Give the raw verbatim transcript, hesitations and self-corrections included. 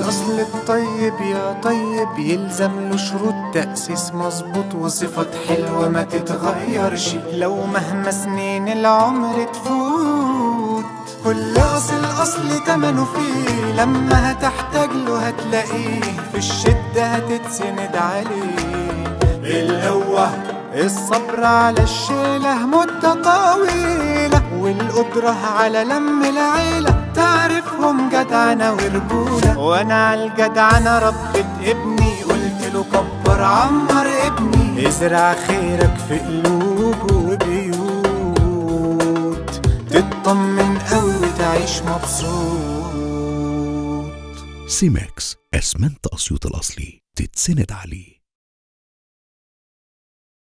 الأصل الطيب يا طيب يلزم له شروط تأسيس مظبوط وصفات حلوة ما تتغيرش لو مهما سنين العمر تفوت. كل أصل أصل تمنه فيه، لما هتحتاج له هتلاقيه، في الشدة هتتسند عليه. القوة الصبر على الشيلة مدة طويلة، والقدرة على لم العيلة تعرفهم جدعنة ورجولة. وانا عالجدعنة ربت ابني، قلت له كبر عمر ابني، ازرع خيرك في قلوب وبيوت، تطمن قوي وتعيش مبسوط. سيماكس اسمنت اسيوط الاصلي تتسند عليه.